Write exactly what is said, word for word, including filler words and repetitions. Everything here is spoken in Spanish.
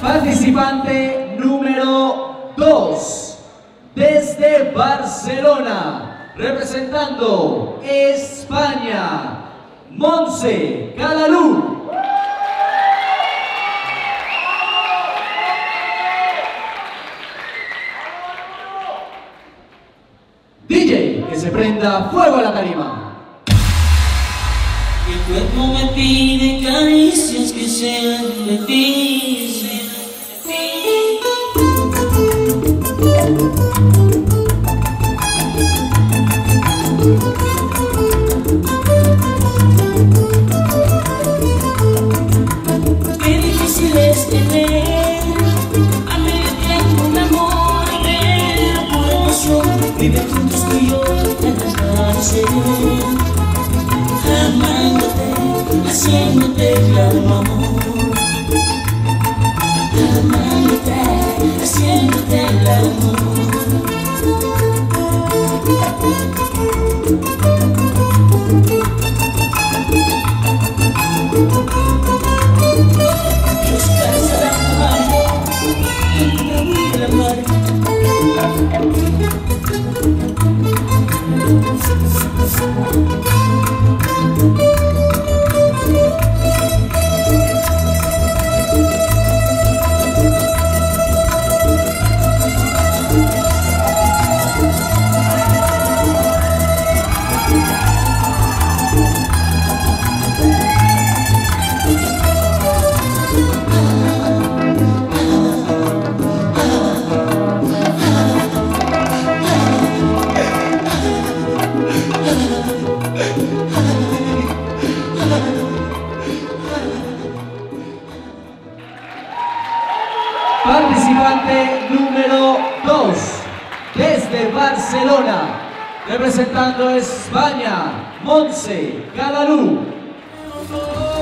Participante número dos, desde Barcelona, representando España, Montse Calalú. D J, que se prenda fuego a la tarima. Mi cuerpo me pide caricias que sean de ti. Qué difícil es tener a medio tiempo un amor real, pura emoción, vivir juntos tú y yo en desvanecer, amándote, haciéndote el amor, amándote, haciéndote el amor. Participante número dos, desde Barcelona, representando España, Montse Calalú.